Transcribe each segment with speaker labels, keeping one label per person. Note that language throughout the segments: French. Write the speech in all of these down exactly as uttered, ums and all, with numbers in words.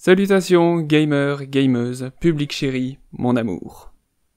Speaker 1: Salutations, gamers, gameuses, public chéri, mon amour.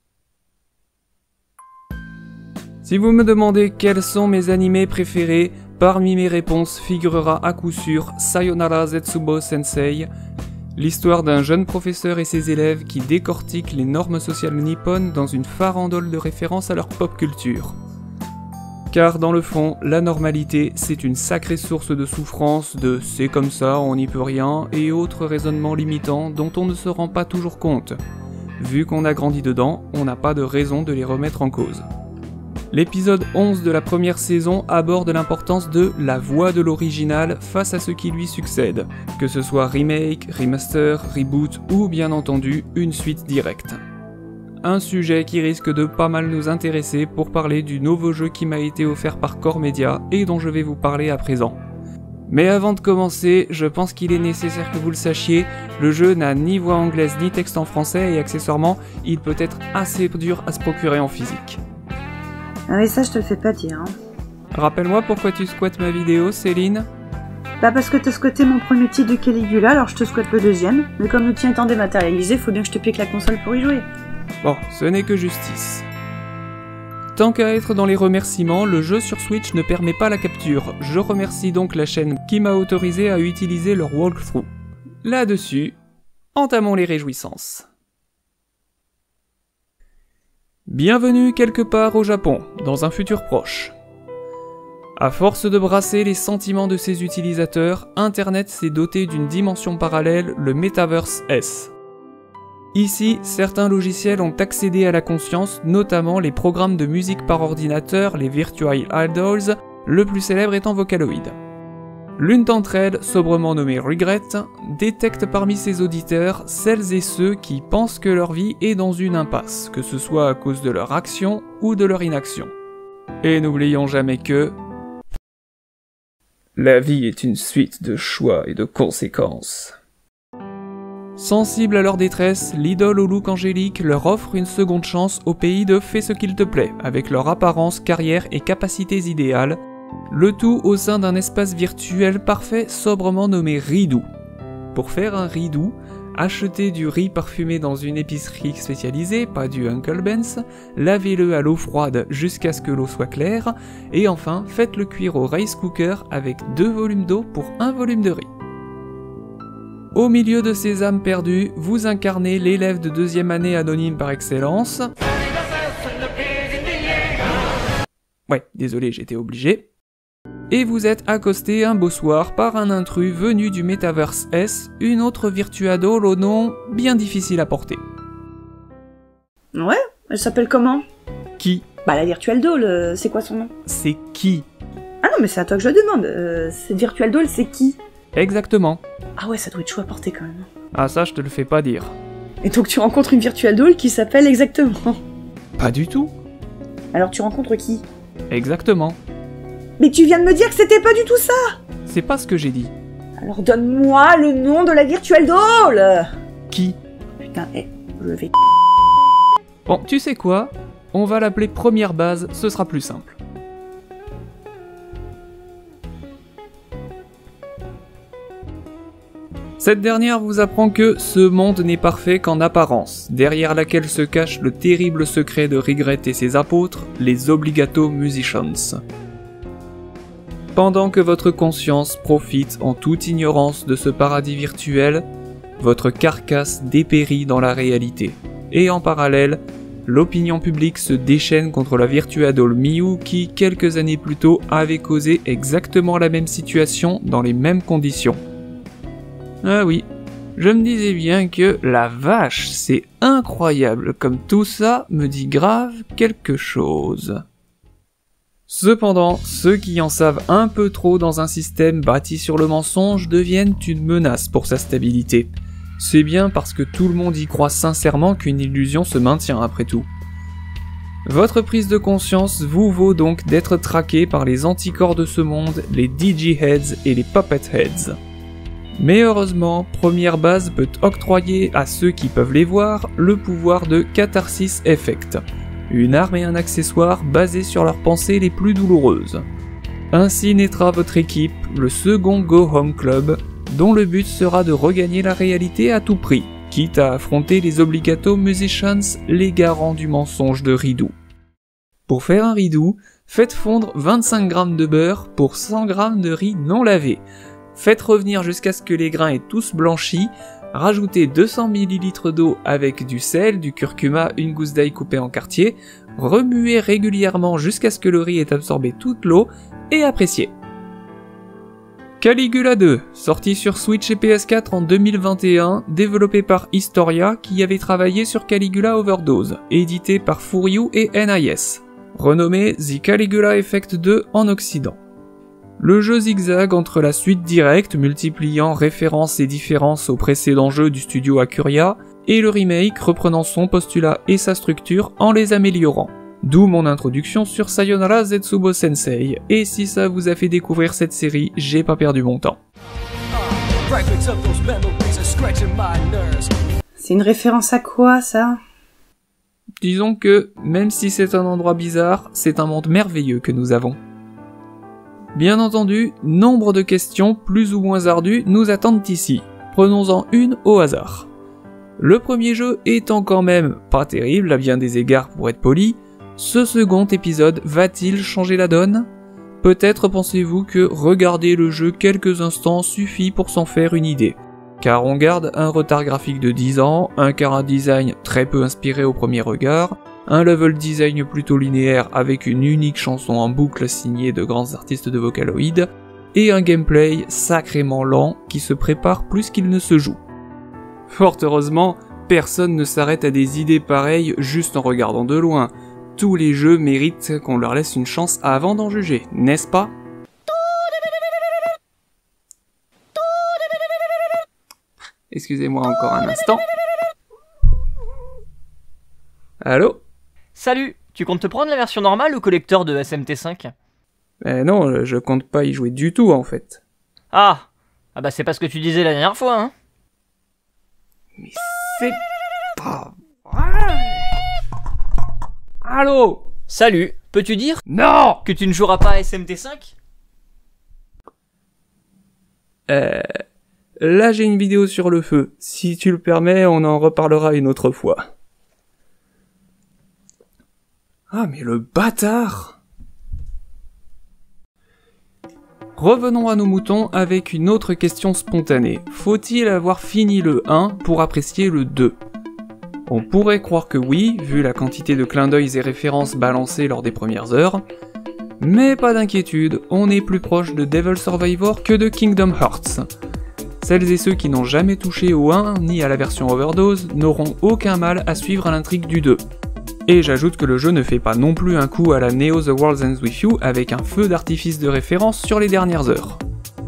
Speaker 1: Si vous me demandez quels sont mes animés préférés, parmi mes réponses figurera à coup sûr Sayonara Zetsubo Sensei, l'histoire d'un jeune professeur et ses élèves qui décortiquent les normes sociales nippones dans une farandole de références à leur pop culture. Car dans le fond, la normalité, c'est une sacrée source de souffrance, de « c'est comme ça, on n'y peut rien » et autres raisonnements limitants dont on ne se rend pas toujours compte. Vu qu'on a grandi dedans, on n'a pas de raison de les remettre en cause. L'épisode onze de la première saison aborde l'importance de la voix de l'original face à ce qui lui succède, que ce soit remake, remaster, reboot ou bien entendu une suite directe. Un sujet qui risque de pas mal nous intéresser pour parler du nouveau jeu qui m'a été offert par Core Media et dont je vais vous parler à présent. Mais avant de commencer, je pense qu'il est nécessaire que vous le sachiez, le jeu n'a ni voix anglaise ni texte en français et accessoirement, il peut être assez dur à se procurer en physique.
Speaker 2: Ah oui, ça je te le fais pas dire. Hein.
Speaker 1: Rappelle-moi pourquoi tu squattes ma vidéo, Céline ?
Speaker 2: Bah parce que t'as squatté mon premier titre de Caligula, alors je te squatte le deuxième. Mais comme le tien étant dématérialisé, faut bien que je te pique la console pour y jouer.
Speaker 1: Bon, ce n'est que justice. Tant qu'à être dans les remerciements, le jeu sur Switch ne permet pas la capture. Je remercie donc la chaîne qui m'a autorisé à utiliser leur walkthrough. Là-dessus, entamons les réjouissances. Bienvenue quelque part au Japon, dans un futur proche. À force de brasser les sentiments de ses utilisateurs, Internet s'est doté d'une dimension parallèle, le Metaverse S. Ici, certains logiciels ont accédé à la conscience, notamment les programmes de musique par ordinateur, les Virtual Idols, le plus célèbre étant Vocaloid. L'une d'entre elles, sobrement nommée Regret, détecte parmi ses auditeurs celles et ceux qui pensent que leur vie est dans une impasse, que ce soit à cause de leur action ou de leur inaction. Et n'oublions jamais que... la vie est une suite de choix et de conséquences. Sensible à leur détresse, l'idole au look angélique leur offre une seconde chance au pays de fais ce qu'il te plaît, avec leur apparence, carrière et capacités idéales, le tout au sein d'un espace virtuel parfait sobrement nommé Ridou. Pour faire un Ridou, achetez du riz parfumé dans une épicerie spécialisée, pas du Uncle Ben's, lavez-le à l'eau froide jusqu'à ce que l'eau soit claire, et enfin faites-le cuire au rice cooker avec deux volumes d'eau pour un volume de riz. Au milieu de ces âmes perdues, vous incarnez l'élève de deuxième année anonyme par excellence. Ouais, désolé, j'étais obligé. Et vous êtes accosté un beau soir par un intrus venu du Metaverse S, une autre virtuadole au nom bien difficile à porter.
Speaker 2: Ouais, elle s'appelle comment ?
Speaker 1: Qui ?
Speaker 2: Bah la Virtual Doll, euh, c'est quoi son nom ?
Speaker 1: C'est qui ?
Speaker 2: Ah non mais c'est à toi que je demande, euh, cette Virtual Doll c'est qui ?
Speaker 1: Exactement.
Speaker 2: Ah ouais, ça doit être chaud à porter quand même.
Speaker 1: Ah ça, je te le fais pas dire.
Speaker 2: Et donc tu rencontres une Virtual Doll qui s'appelle exactement.
Speaker 1: Pas du tout.
Speaker 2: Alors tu rencontres qui ?
Speaker 1: Exactement.
Speaker 2: Mais tu viens de me dire que c'était pas du tout ça !
Speaker 1: C'est pas ce que j'ai dit.
Speaker 2: Alors donne-moi le nom de la Virtual Doll !
Speaker 1: Qui ?
Speaker 2: Putain, hé, je vais...
Speaker 1: Bon, tu sais quoi ? On va l'appeler première base, ce sera plus simple. Cette dernière vous apprend que ce monde n'est parfait qu'en apparence, derrière laquelle se cache le terrible secret de Regret et ses apôtres, les Obligato Musicians. Pendant que votre conscience profite en toute ignorance de ce paradis virtuel, votre carcasse dépérit dans la réalité. Et en parallèle, l'opinion publique se déchaîne contre la virtuadole Miu qui, quelques années plus tôt, avait causé exactement la même situation dans les mêmes conditions. Ah oui, je me disais bien que la vache, c'est incroyable comme tout ça me dit grave quelque chose. Cependant, ceux qui en savent un peu trop dans un système bâti sur le mensonge deviennent une menace pour sa stabilité. C'est bien parce que tout le monde y croit sincèrement qu'une illusion se maintient après tout. Votre prise de conscience vous vaut donc d'être traqué par les anticorps de ce monde, les Digi-Heads et les Puppet-Heads. Mais heureusement, Première Base peut octroyer à ceux qui peuvent les voir le pouvoir de Catharsis Effect, une arme et un accessoire basés sur leurs pensées les plus douloureuses. Ainsi naîtra votre équipe, le second Go Home Club, dont le but sera de regagner la réalité à tout prix, quitte à affronter les Obligato Musicians, les garants du mensonge de Ridou. Pour faire un ridou, faites fondre vingt-cinq grammes de beurre pour cent grammes de riz non lavé. Faites revenir jusqu'à ce que les grains aient tous blanchi. Rajoutez deux cents millilitres d'eau avec du sel, du curcuma, une gousse d'ail coupée en quartiers. Remuez régulièrement jusqu'à ce que le riz ait absorbé toute l'eau et appréciez. Caligula deux, sorti sur Switch et P S quatre en deux mille vingt et un, développé par Historia qui avait travaillé sur Caligula Overdose, édité par Furyu et N I S. Renommé The Caligula Effect deux en Occident. Le jeu zigzague entre la suite directe, multipliant références et différences aux précédents jeux du studio Acuria, et le remake reprenant son postulat et sa structure en les améliorant. D'où mon introduction sur Sayonara Zetsubo Sensei, et si ça vous a fait découvrir cette série, j'ai pas perdu mon temps.
Speaker 2: C'est une référence à quoi, ça?
Speaker 1: Disons que, même si c'est un endroit bizarre, c'est un monde merveilleux que nous avons. Bien entendu, nombre de questions plus ou moins ardues nous attendent ici. Prenons-en une au hasard. Le premier jeu étant quand même pas terrible à bien des égards pour être poli, ce second épisode va-t-il changer la donne? Peut-être pensez-vous que regarder le jeu quelques instants suffit pour s'en faire une idée. Car on garde un retard graphique de dix ans, un chara design très peu inspiré au premier regard, un level design plutôt linéaire avec une unique chanson en boucle signée de grands artistes de Vocaloid, et un gameplay sacrément lent qui se prépare plus qu'il ne se joue. Fort heureusement, personne ne s'arrête à des idées pareilles juste en regardant de loin. Tous les jeux méritent qu'on leur laisse une chance avant d'en juger, n'est-ce pas ? Excusez-moi encore un instant. Allô ?
Speaker 3: Salut, tu comptes te prendre la version normale ou collector de S M T cinq ?
Speaker 1: Eh non, je compte pas y jouer du tout en fait.
Speaker 3: Ah, ah bah c'est pas ce que tu disais la dernière fois, hein.
Speaker 1: Mais c'est pas vrai. Allô ?
Speaker 3: Salut, peux-tu dire
Speaker 1: Non
Speaker 3: que tu ne joueras pas à S M T cinq ?
Speaker 1: Euh... Là j'ai une vidéo sur le feu. Si tu le permets, on en reparlera une autre fois. Ah mais le bâtard! Revenons à nos moutons avec une autre question spontanée. Faut-il avoir fini le un pour apprécier le deux? On pourrait croire que oui, vu la quantité de clins d'œil et références balancées lors des premières heures, mais pas d'inquiétude, on est plus proche de Devil Survivor que de Kingdom Hearts. Celles et ceux qui n'ont jamais touché au un ni à la version Overdose n'auront aucun mal à suivre l'intrigue du deux. Et j'ajoute que le jeu ne fait pas non plus un coup à la Neo The World Ends With You avec un feu d'artifice de référence sur les dernières heures.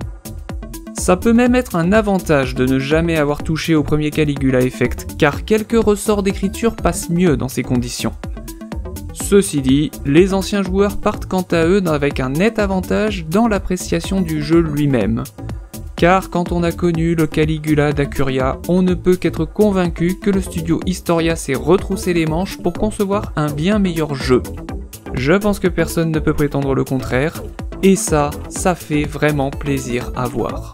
Speaker 1: Ça peut même être un avantage de ne jamais avoir touché au premier Caligula Effect, car quelques ressorts d'écriture passent mieux dans ces conditions. Ceci dit, les anciens joueurs partent quant à eux avec un net avantage dans l'appréciation du jeu lui-même. Car quand on a connu le Caligula d'Acuria, on ne peut qu'être convaincu que le studio Historia s'est retroussé les manches pour concevoir un bien meilleur jeu. Je pense que personne ne peut prétendre le contraire, et ça, ça fait vraiment plaisir à voir.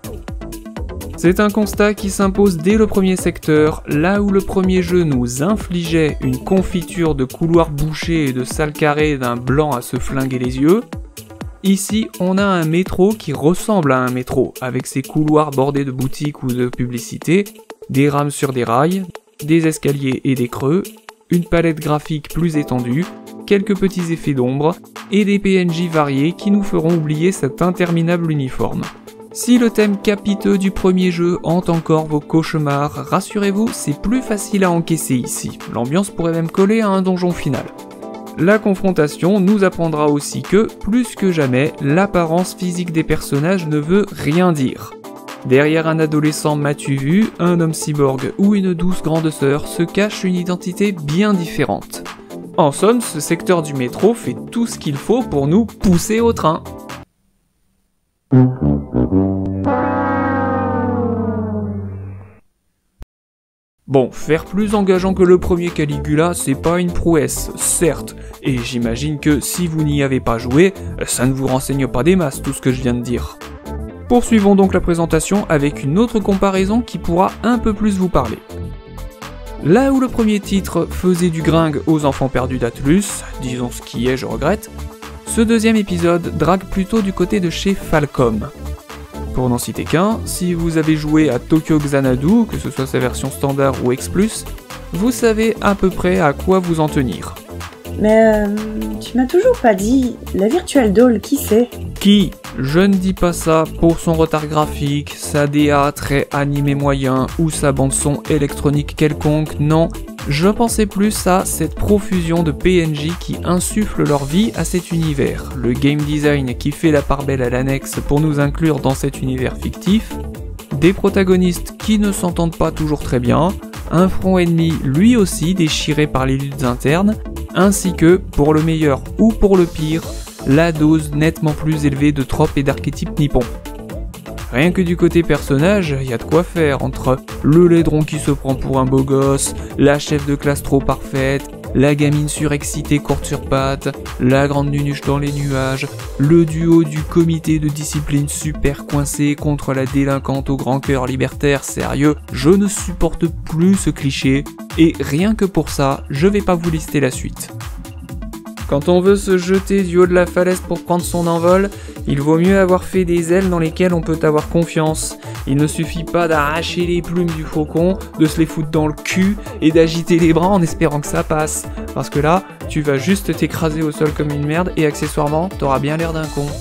Speaker 1: C'est un constat qui s'impose dès le premier secteur, là où le premier jeu nous infligeait une confiture de couloirs bouchés et de salles carrées d'un blanc à se flinguer les yeux. Ici, on a un métro qui ressemble à un métro, avec ses couloirs bordés de boutiques ou de publicités, des rames sur des rails, des escaliers et des creux, une palette graphique plus étendue, quelques petits effets d'ombre, et des P N J variés qui nous feront oublier cet interminable uniforme. Si le thème capiteux du premier jeu hante encore vos cauchemars, rassurez-vous, c'est plus facile à encaisser ici, l'ambiance pourrait même coller à un donjon final. La confrontation nous apprendra aussi que, plus que jamais, l'apparence physique des personnages ne veut rien dire. Derrière un adolescent m'as-tu vu, un homme cyborg ou une douce grande sœur se cache une identité bien différente. En somme, ce secteur du métro fait tout ce qu'il faut pour nous pousser au train. Bon, faire plus engageant que le premier Caligula, c'est pas une prouesse, certes, et j'imagine que si vous n'y avez pas joué, ça ne vous renseigne pas des masses tout ce que je viens de dire. Poursuivons donc la présentation avec une autre comparaison qui pourra un peu plus vous parler. Là où le premier titre faisait du gringue aux enfants perdus d'Atlus, disons ce qui est, je regrette, ce deuxième épisode drague plutôt du côté de chez Falcom. Pour n'en citer qu'un, si vous avez joué à Tokyo Xanadu, que ce soit sa version standard ou X plus, vous savez à peu près à quoi vous en tenir.
Speaker 2: Mais euh, tu m'as toujours pas dit, la Virtual Doll, qui c'est?
Speaker 1: Qui? Je ne dis pas ça pour son retard graphique, sa D A très animé moyen ou sa bande son électronique quelconque, non. Je pensais plus à cette profusion de P N J qui insufflent leur vie à cet univers, le game design qui fait la part belle à l'annexe pour nous inclure dans cet univers fictif, des protagonistes qui ne s'entendent pas toujours très bien, un front ennemi lui aussi déchiré par les luttes internes, ainsi que, pour le meilleur ou pour le pire, la dose nettement plus élevée de tropes et d'archétypes nippons. Rien que du côté personnage, y a de quoi faire entre le laidron qui se prend pour un beau gosse, la chef de classe trop parfaite, la gamine surexcitée courte sur pattes, la grande nunuche dans les nuages, le duo du comité de discipline super coincé contre la délinquante au grand cœur libertaire, sérieux, je ne supporte plus ce cliché, et rien que pour ça, je vais pas vous lister la suite. Quand on veut se jeter du haut de la falaise pour prendre son envol, il vaut mieux avoir fait des ailes dans lesquelles on peut avoir confiance. Il ne suffit pas d'arracher les plumes du faucon, de se les foutre dans le cul et d'agiter les bras en espérant que ça passe. Parce que là, tu vas juste t'écraser au sol comme une merde et accessoirement, t'auras bien l'air d'un con.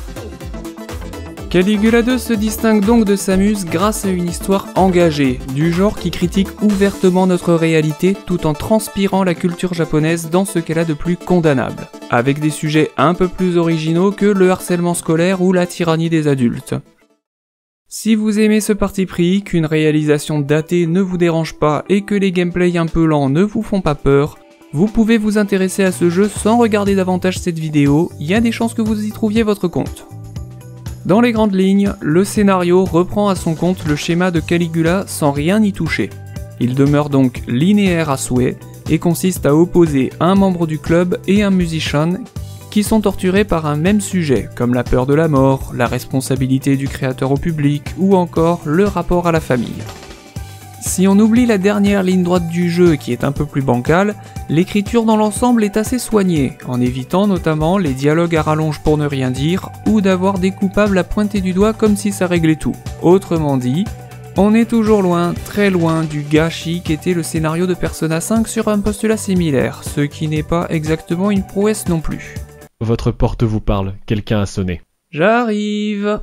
Speaker 1: Caligula deux se distingue donc de Samus grâce à une histoire engagée, du genre qui critique ouvertement notre réalité tout en transpirant la culture japonaise dans ce qu'elle a de plus condamnable, avec des sujets un peu plus originaux que le harcèlement scolaire ou la tyrannie des adultes. Si vous aimez ce parti pris, qu'une réalisation datée ne vous dérange pas et que les gameplays un peu lents ne vous font pas peur, vous pouvez vous intéresser à ce jeu sans regarder davantage cette vidéo, il y a des chances que vous y trouviez votre compte. Dans les grandes lignes, le scénario reprend à son compte le schéma de Caligula sans rien y toucher. Il demeure donc linéaire à souhait et consiste à opposer un membre du club et un musicien qui sont torturés par un même sujet, comme la peur de la mort, la responsabilité du créateur au public ou encore le rapport à la famille. Si on oublie la dernière ligne droite du jeu qui est un peu plus bancale, l'écriture dans l'ensemble est assez soignée, en évitant notamment les dialogues à rallonge pour ne rien dire, ou d'avoir des coupables à pointer du doigt comme si ça réglait tout. Autrement dit, on est toujours loin, très loin du gâchis qu'était le scénario de Persona cinq sur un postulat similaire, ce qui n'est pas exactement une prouesse non plus.
Speaker 4: Votre porte vous parle, quelqu'un a sonné.
Speaker 1: J'arrive.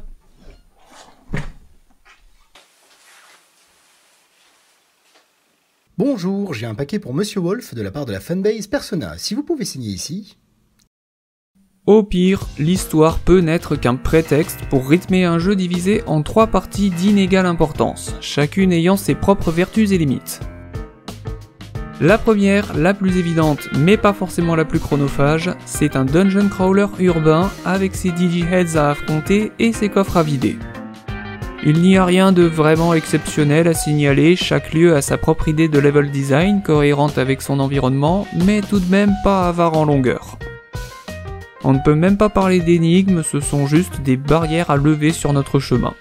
Speaker 5: Bonjour, j'ai un paquet pour Monsieur Wolf de la part de la fanbase Persona, si vous pouvez signer ici.
Speaker 1: Au pire, l'histoire peut n'être qu'un prétexte pour rythmer un jeu divisé en trois parties d'inégale importance, chacune ayant ses propres vertus et limites. La première, la plus évidente mais pas forcément la plus chronophage, c'est un dungeon crawler urbain avec ses digiheads à affronter et ses coffres à vider. Il n'y a rien de vraiment exceptionnel à signaler, chaque lieu a sa propre idée de level design cohérente avec son environnement, mais tout de même pas avare en longueur. On ne peut même pas parler d'énigmes, ce sont juste des barrières à lever sur notre chemin.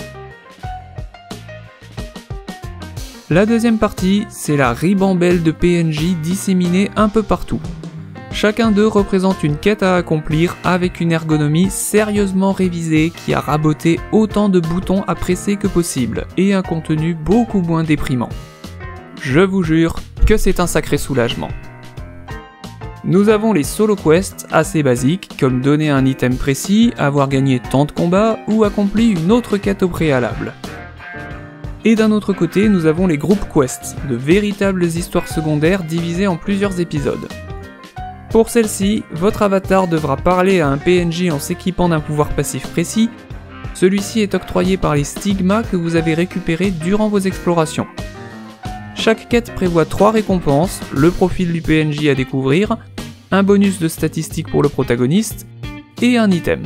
Speaker 1: La deuxième partie, c'est la ribambelle de P N J disséminés un peu partout. Chacun d'eux représente une quête à accomplir avec une ergonomie sérieusement révisée qui a raboté autant de boutons à presser que possible et un contenu beaucoup moins déprimant. Je vous jure que c'est un sacré soulagement. Nous avons les solo quests assez basiques comme donner un item précis, avoir gagné tant de combats ou accompli une autre quête au préalable. Et d'un autre côté, nous avons les group quests, de véritables histoires secondaires divisées en plusieurs épisodes. Pour celle-ci, votre avatar devra parler à un P N J en s'équipant d'un pouvoir passif précis. Celui-ci est octroyé par les stigmas que vous avez récupérés durant vos explorations. Chaque quête prévoit trois récompenses, le profil du P N J à découvrir, un bonus de statistiques pour le protagoniste, et un item.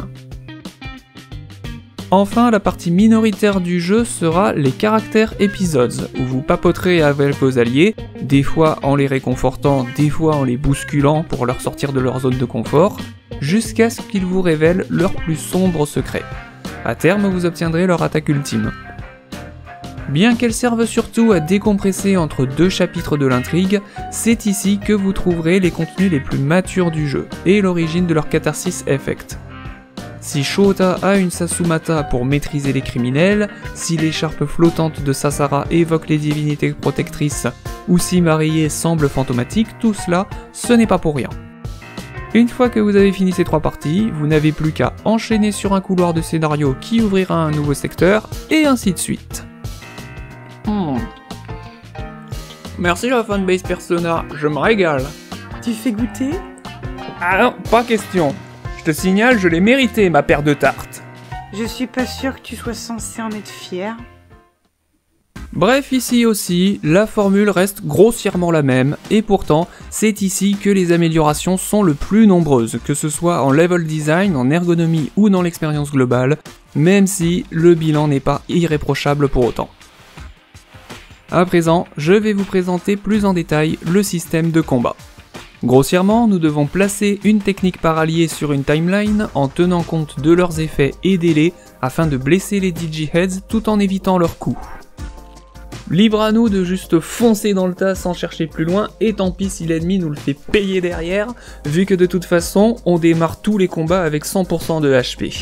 Speaker 1: Enfin, la partie minoritaire du jeu sera les caractères épisodes, où vous papoterez avec vos alliés, des fois en les réconfortant, des fois en les bousculant pour leur sortir de leur zone de confort, jusqu'à ce qu'ils vous révèlent leurs plus sombres secrets. À terme, vous obtiendrez leur attaque ultime. Bien qu'elles servent surtout à décompresser entre deux chapitres de l'intrigue, c'est ici que vous trouverez les contenus les plus matures du jeu, et l'origine de leur catharsis effect. Si Shota a une Sasumata pour maîtriser les criminels, si l'écharpe flottante de Sasara évoque les divinités protectrices, ou si Marie semble fantomatique, tout cela, ce n'est pas pour rien. Une fois que vous avez fini ces trois parties, vous n'avez plus qu'à enchaîner sur un couloir de scénario qui ouvrira un nouveau secteur, et ainsi de suite. Hmm. Merci la fanbase Persona, je me régale.
Speaker 2: Tu fais goûter?
Speaker 1: Ah non, pas question. Je te signale, je l'ai mérité ma paire de tartes.
Speaker 2: Je suis pas sûre que tu sois censé en être fier.
Speaker 1: Bref, ici aussi, la formule reste grossièrement la même, et pourtant, c'est ici que les améliorations sont le plus nombreuses, que ce soit en level design, en ergonomie ou dans l'expérience globale, même si le bilan n'est pas irréprochable pour autant. À présent, je vais vous présenter plus en détail le système de combat. Grossièrement, nous devons placer une technique par allié sur une timeline en tenant compte de leurs effets et délais afin de blesser les Digiheads tout en évitant leurs coups. Libre à nous de juste foncer dans le tas sans chercher plus loin, et tant pis si l'ennemi nous le fait payer derrière, vu que de toute façon, on démarre tous les combats avec cent pour cent de H P.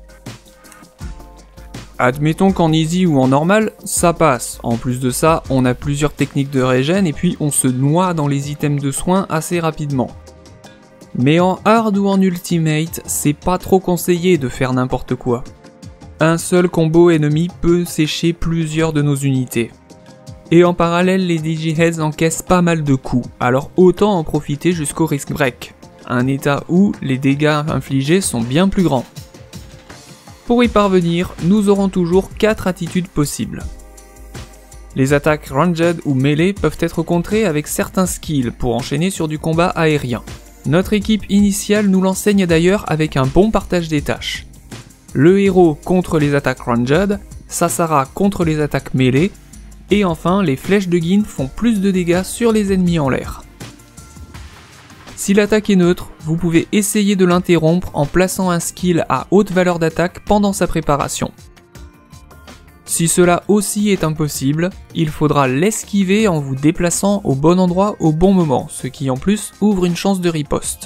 Speaker 1: Admettons qu'en easy ou en normal, ça passe. En plus de ça, on a plusieurs techniques de régène et puis on se noie dans les items de soins assez rapidement. Mais en hard ou en ultimate, c'est pas trop conseillé de faire n'importe quoi. Un seul combo ennemi peut sécher plusieurs de nos unités. Et en parallèle, les Digiheads encaissent pas mal de coups, alors autant en profiter jusqu'au risk break. Un état où les dégâts infligés sont bien plus grands. Pour y parvenir, nous aurons toujours quatre attitudes possibles. Les attaques ranged ou mêlées peuvent être contrées avec certains skills pour enchaîner sur du combat aérien. Notre équipe initiale nous l'enseigne d'ailleurs avec un bon partage des tâches. Le héros contre les attaques ranged, Sasara contre les attaques mêlées, et enfin les flèches de Gin font plus de dégâts sur les ennemis en l'air. Si l'attaque est neutre, vous pouvez essayer de l'interrompre en plaçant un skill à haute valeur d'attaque pendant sa préparation. Si cela aussi est impossible, il faudra l'esquiver en vous déplaçant au bon endroit au bon moment, ce qui en plus ouvre une chance de riposte.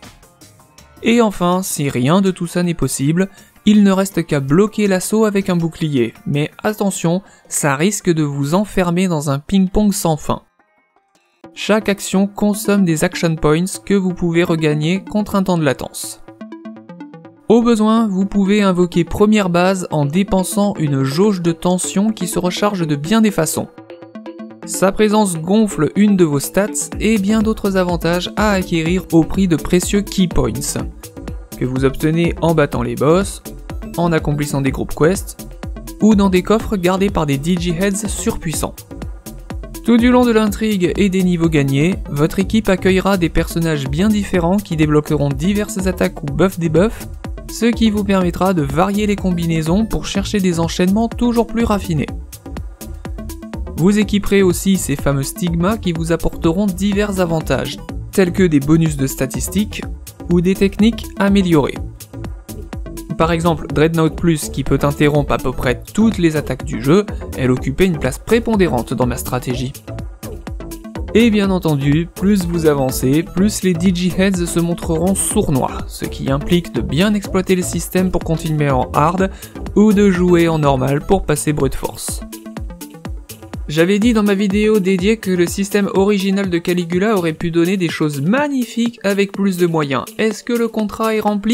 Speaker 1: Et enfin, si rien de tout ça n'est possible, il ne reste qu'à bloquer l'assaut avec un bouclier, mais attention, ça risque de vous enfermer dans un ping-pong sans fin. Chaque action consomme des action points que vous pouvez regagner contre un temps de latence. Au besoin, vous pouvez invoquer première base en dépensant une jauge de tension qui se recharge de bien des façons. Sa présence gonfle une de vos stats et bien d'autres avantages à acquérir au prix de précieux key points, que vous obtenez en battant les boss, en accomplissant des groupes quests, ou dans des coffres gardés par des Digiheads surpuissants. Tout du long de l'intrigue et des niveaux gagnés, votre équipe accueillera des personnages bien différents qui débloqueront diverses attaques ou buffs debuffs, ce qui vous permettra de varier les combinaisons pour chercher des enchaînements toujours plus raffinés. Vous équiperez aussi ces fameux stigmas qui vous apporteront divers avantages, tels que des bonus de statistiques ou des techniques améliorées. Par exemple, Dreadnought Plus qui peut interrompre à peu près toutes les attaques du jeu, elle occupait une place prépondérante dans ma stratégie. Et bien entendu, plus vous avancez, plus les Digiheads se montreront sournois, ce qui implique de bien exploiter le système pour continuer en hard, ou de jouer en normal pour passer brute force. J'avais dit dans ma vidéo dédiée que le système original de Caligula aurait pu donner des choses magnifiques avec plus de moyens. Est-ce que le contrat est rempli ?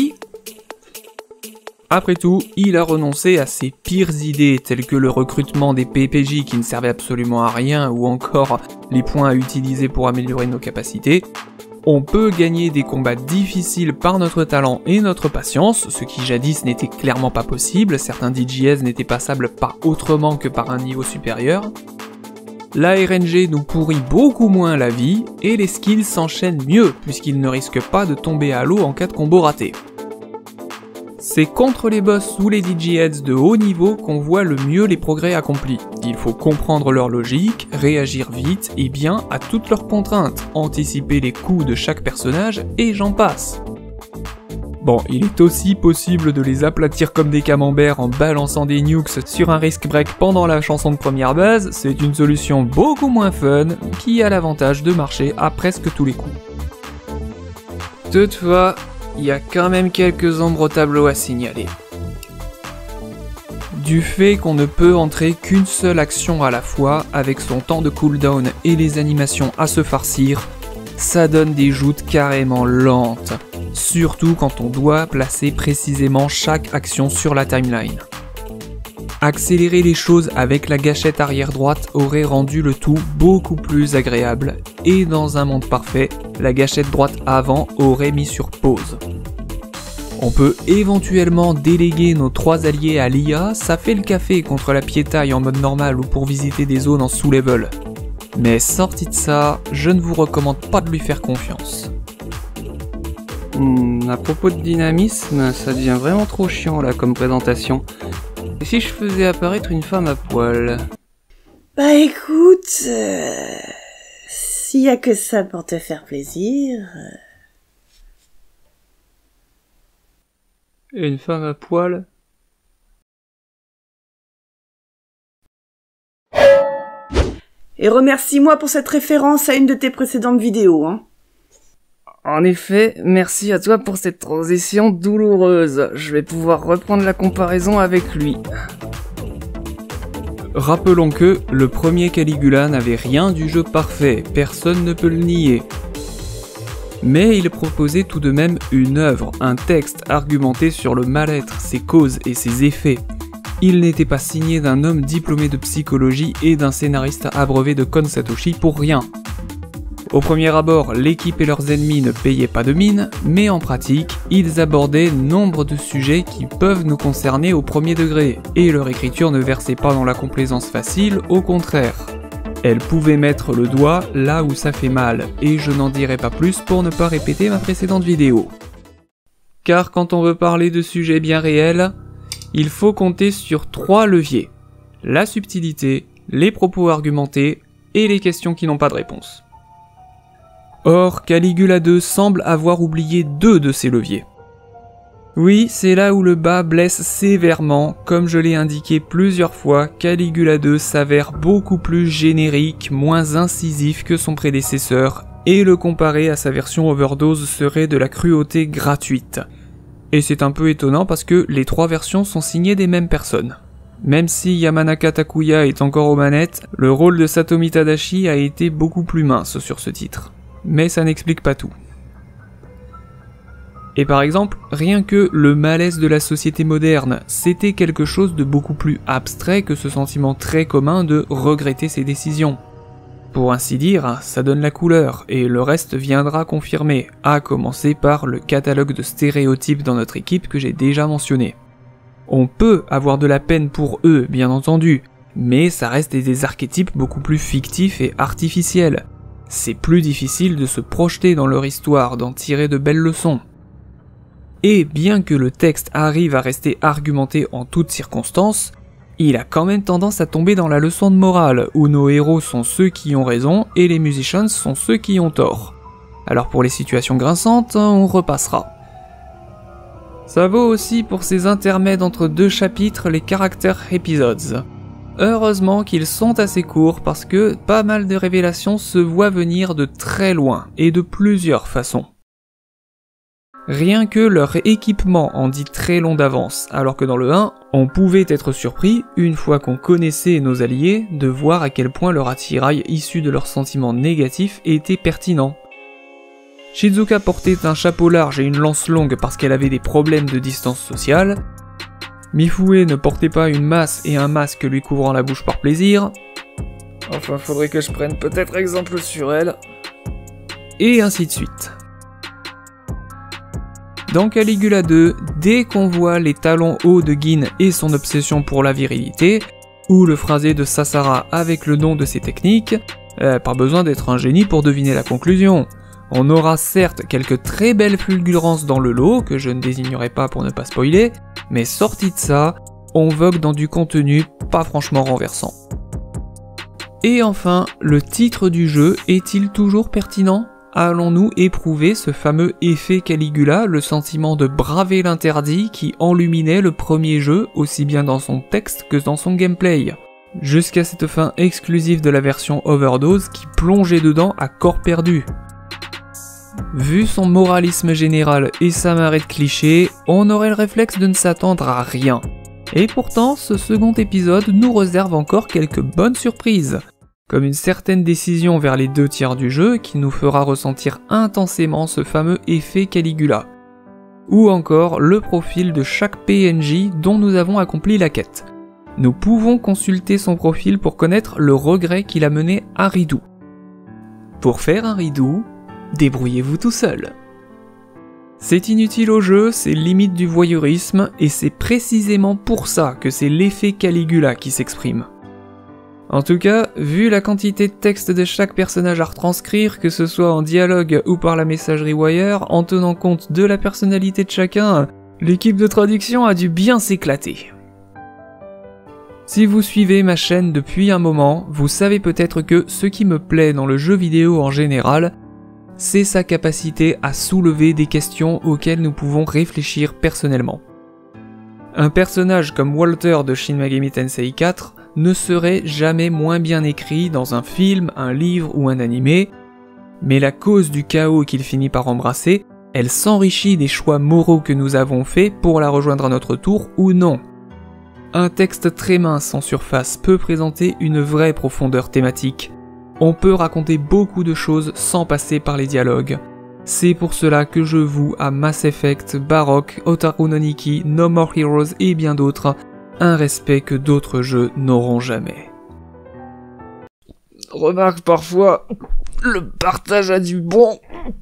Speaker 1: Après tout, il a renoncé à ses pires idées telles que le recrutement des P P J qui ne servaient absolument à rien ou encore les points à utiliser pour améliorer nos capacités. On peut gagner des combats difficiles par notre talent et notre patience, ce qui jadis n'était clairement pas possible, certains D J S n'étaient passables pas autrement que par un niveau supérieur. La R N G nous pourrit beaucoup moins la vie, et les skills s'enchaînent mieux, puisqu'ils ne risquent pas de tomber à l'eau en cas de combo raté. C'est contre les boss ou les D J Heads de haut niveau qu'on voit le mieux les progrès accomplis. Il faut comprendre leur logique, réagir vite et bien à toutes leurs contraintes, anticiper les coups de chaque personnage, et j'en passe. Bon, il est aussi possible de les aplatir comme des camemberts en balançant des nukes sur un risk break pendant la chanson de première base, c'est une solution beaucoup moins fun qui a l'avantage de marcher à presque tous les coups. Toutefois, il y a quand même quelques ombres au tableau à signaler. Du fait qu'on ne peut entrer qu'une seule action à la fois avec son temps de cooldown et les animations à se farcir, ça donne des joutes carrément lentes. Surtout quand on doit placer précisément chaque action sur la timeline. Accélérer les choses avec la gâchette arrière droite aurait rendu le tout beaucoup plus agréable, et dans un monde parfait, la gâchette droite avant aurait mis sur pause. On peut éventuellement déléguer nos trois alliés à l'I A, ça fait le café contre la piétaille en mode normal ou pour visiter des zones en sous-level. Mais sorti de ça, je ne vous recommande pas de lui faire confiance. Hmm, à propos de dynamisme, ça devient vraiment trop chiant là comme présentation. Et si je faisais apparaître une femme à poil?
Speaker 2: Bah écoute, euh, s'il y a que ça pour te faire plaisir... Euh...
Speaker 1: Une femme à poil?
Speaker 2: Et remercie-moi pour cette référence à une de tes précédentes vidéos, hein.
Speaker 1: En effet, merci à toi pour cette transition douloureuse. Je vais pouvoir reprendre la comparaison avec lui. Rappelons que le premier Caligula n'avait rien du jeu parfait, personne ne peut le nier. Mais il proposait tout de même une œuvre, un texte argumenté sur le mal-être, ses causes et ses effets. Il n'était pas signé d'un homme diplômé de psychologie et d'un scénariste abreuvé de Kon Satoshi pour rien. Au premier abord, l'équipe et leurs ennemis ne payaient pas de mine, mais en pratique, ils abordaient nombre de sujets qui peuvent nous concerner au premier degré, et leur écriture ne versait pas dans la complaisance facile, au contraire. Elle pouvait mettre le doigt là où ça fait mal, et je n'en dirai pas plus pour ne pas répéter ma précédente vidéo. Car quand on veut parler de sujets bien réels, il faut compter sur trois leviers. La subtilité, les propos argumentés, et les questions qui n'ont pas de réponse. Or, Caligula deux semble avoir oublié deux de ces leviers. Oui, c'est là où le bas blesse sévèrement, comme je l'ai indiqué plusieurs fois, Caligula deux s'avère beaucoup plus générique, moins incisif que son prédécesseur, et le comparer à sa version Overdose serait de la cruauté gratuite. Et c'est un peu étonnant parce que les trois versions sont signées des mêmes personnes. Même si Yamanaka Takuya est encore aux manettes, le rôle de Satomi Tadashi a été beaucoup plus mince sur ce titre. Mais ça n'explique pas tout. Et par exemple, rien que le malaise de la société moderne, c'était quelque chose de beaucoup plus abstrait que ce sentiment très commun de regretter ses décisions. Pour ainsi dire, ça donne la couleur, et le reste viendra confirmer, à commencer par le catalogue de stéréotypes dans notre équipe que j'ai déjà mentionné. On peut avoir de la peine pour eux, bien entendu, mais ça reste des archétypes beaucoup plus fictifs et artificiels. C'est plus difficile de se projeter dans leur histoire, d'en tirer de belles leçons. Et bien que le texte arrive à rester argumenté en toutes circonstances, il a quand même tendance à tomber dans la leçon de morale, où nos héros sont ceux qui ont raison et les musicians sont ceux qui ont tort. Alors pour les situations grinçantes, on repassera. Ça vaut aussi pour ces intermèdes entre deux chapitres, les character episodes. Heureusement qu'ils sont assez courts parce que pas mal de révélations se voient venir de très loin et de plusieurs façons. Rien que leur équipement en dit très long d'avance, alors que dans le un, on pouvait être surpris, une fois qu'on connaissait nos alliés, de voir à quel point leur attirail issu de leurs sentiments négatifs était pertinent. Shizuka portait un chapeau large et une lance longue parce qu'elle avait des problèmes de distance sociale. Mifune ne portait pas une masse et un masque lui couvrant la bouche par plaisir. Enfin, faudrait que je prenne peut-être exemple sur elle. Et ainsi de suite. Dans Caligula deux, dès qu'on voit les talons hauts de Gin et son obsession pour la virilité, ou le phrasé de Sasara avec le nom de ses techniques, euh, pas besoin d'être un génie pour deviner la conclusion. On aura certes quelques très belles fulgurances dans le lot, que je ne désignerai pas pour ne pas spoiler, mais sorti de ça, on vogue dans du contenu pas franchement renversant. Et enfin, le titre du jeu est-il toujours pertinent ? allons-nous éprouver ce fameux effet Caligula, le sentiment de braver l'interdit qui enluminait le premier jeu aussi bien dans son texte que dans son gameplay, jusqu'à cette fin exclusive de la version Overdose qui plongeait dedans à corps perdu. Vu son moralisme général et sa marée de clichés, on aurait le réflexe de ne s'attendre à rien. Et pourtant, ce second épisode nous réserve encore quelques bonnes surprises, comme une certaine décision vers les deux tiers du jeu qui nous fera ressentir intensément ce fameux effet Caligula, ou encore le profil de chaque P N J dont nous avons accompli la quête. Nous pouvons consulter son profil pour connaître le regret qu'il a mené à Ridou. Pour faire un Ridou, débrouillez-vous tout seul. C'est inutile au jeu, c'est limite du voyeurisme, et c'est précisément pour ça que c'est l'effet Caligula qui s'exprime. En tout cas, vu la quantité de texte de chaque personnage à retranscrire, que ce soit en dialogue ou par la messagerie Wire, en tenant compte de la personnalité de chacun, l'équipe de traduction a dû bien s'éclater. Si vous suivez ma chaîne depuis un moment, vous savez peut-être que ce qui me plaît dans le jeu vidéo en général, c'est sa capacité à soulever des questions auxquelles nous pouvons réfléchir personnellement. Un personnage comme Walter de Shin Megami Tensei quatre ne serait jamais moins bien écrit dans un film, un livre ou un animé, mais la cause du chaos qu'il finit par embrasser, elle s'enrichit des choix moraux que nous avons faits pour la rejoindre à notre tour ou non. Un texte très mince en surface peut présenter une vraie profondeur thématique. On peut raconter beaucoup de choses sans passer par les dialogues. C'est pour cela que je voue à Mass Effect, Baroque, Otaru no Nikki, No More Heroes et bien d'autres, un respect que d'autres jeux n'auront jamais. Remarque parfois, le partage a du bon.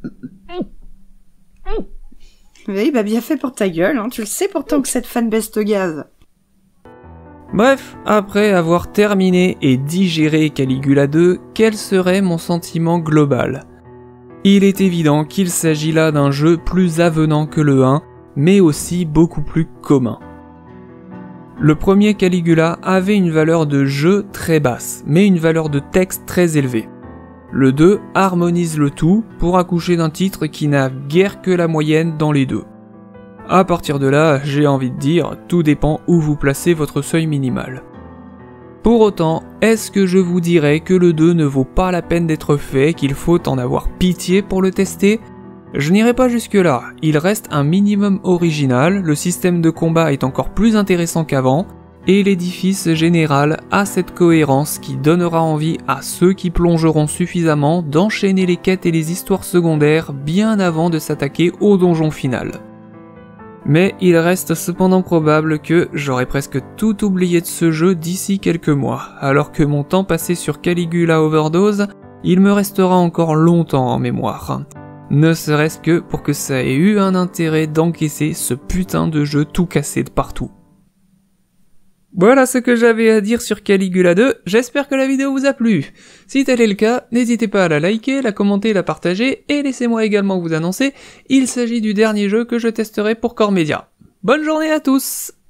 Speaker 2: Oui, bah bien fait pour ta gueule, hein. Tu le sais pourtant que cette fanbase te gaz.
Speaker 1: Bref, après avoir terminé et digéré Caligula deux, quel serait mon sentiment global ? Il est évident qu'il s'agit là d'un jeu plus avenant que le un, mais aussi beaucoup plus commun. Le premier Caligula avait une valeur de jeu très basse, mais une valeur de texte très élevée. Le deux harmonise le tout pour accoucher d'un titre qui n'a guère que la moyenne dans les deux. À partir de là, j'ai envie de dire, tout dépend où vous placez votre seuil minimal. Pour autant, est-ce que je vous dirais que le deux ne vaut pas la peine d'être fait, qu'il faut en avoir pitié pour le tester ? Je n'irai pas jusque là, il reste un minimum original, le système de combat est encore plus intéressant qu'avant, et l'édifice général a cette cohérence qui donnera envie à ceux qui plongeront suffisamment d'enchaîner les quêtes et les histoires secondaires bien avant de s'attaquer au donjon final. Mais il reste cependant probable que j'aurai presque tout oublié de ce jeu d'ici quelques mois, alors que mon temps passé sur Caligula Overdose, il me restera encore longtemps en mémoire. Ne serait-ce que pour que ça ait eu un intérêt d'encaisser ce putain de jeu tout cassé de partout. Voilà ce que j'avais à dire sur Caligula deux, j'espère que la vidéo vous a plu. Si tel est le cas, n'hésitez pas à la liker, la commenter, la partager, et laissez-moi également vous annoncer, il s'agit du dernier jeu que je testerai pour Core Media. Bonne journée à tous!